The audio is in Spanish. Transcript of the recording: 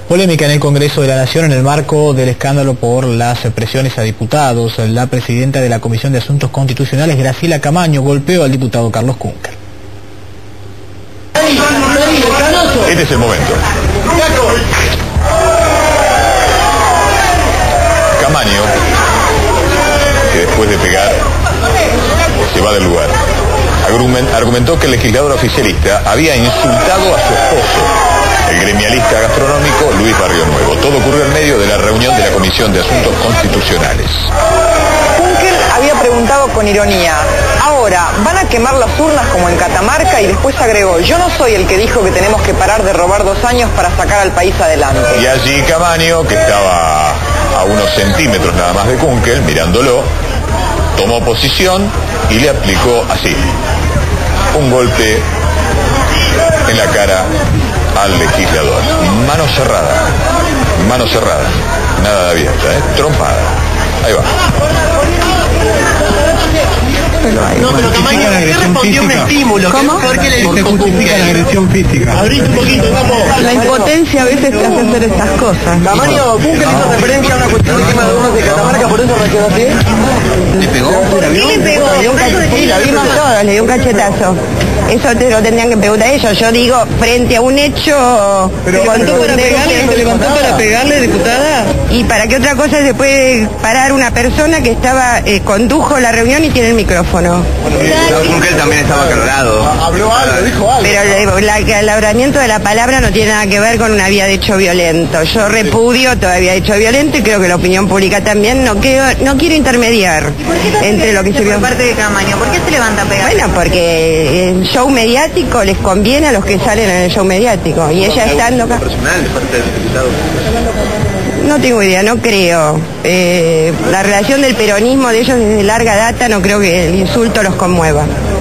Polémica en el Congreso de la Nación en el marco del escándalo por las presiones a diputados. La presidenta de la Comisión de Asuntos Constitucionales, Graciela Camaño, golpeó al diputado Carlos Kunkel. Este es el momento. Camaño, que después de pegar se va del lugar, argumentó que el legislador oficialista había insultado a su esposo, el gremialista gastronómico Luis Barrio Nuevo. Todo ocurrió en medio de la reunión de la Comisión de Asuntos Constitucionales. Kunkel había preguntado con ironía: ahora, ¿van a quemar las urnas como en Catamarca? Y después agregó: yo no soy el que dijo que tenemos que parar de robar 2 años para sacar al país adelante. Y allí Camaño, que estaba a unos centímetros nada más de Kunkel, mirándolo, tomó posición y le aplicó así un golpe en la cara al legislador. Mano cerrada, nada de abierta, trompada. Ahí va. No, pero Camaño, ¿por qué respondió un estímulo? ¿Cómo? ¿Por qué le dijo justifica la agresión física? Abrite un poquito, vamos. La impotencia a veces te hace hacer estas cosas. Camaño, Kunkel hizo referencia a una cuestión de quema de urnas de Catamarca, por eso reaccionó así. ¿Le pegó? ¿Por qué le pegó? Sí, lo vimos todos, le dio un cachetazo. Eso te lo tendrían que preguntar a ellos. Yo digo, frente a un hecho... ¿Se levantó para pegarle, diputada? ¿Y para qué otra cosa se puede parar una persona que estaba condujo la reunión y tiene el micrófono? Kunkel también estaba aclarado. Habló algo, dijo algo. Pero el abramiento de la palabra no tiene nada que ver con una vía de hecho violento. Yo repudio todavía hecho violento y creo que la opinión pública también. No quiero intermediar entre lo que se vio. Por parte de Camaño, ¿por qué se levanta a pegar? Bueno, porque el show mediático les conviene a los que salen en el show mediático. Y ella estando acá... personal de parte del diputado? No tengo idea, no creo. La relación del peronismo de ellos desde larga data, no creo que el insulto los conmueva.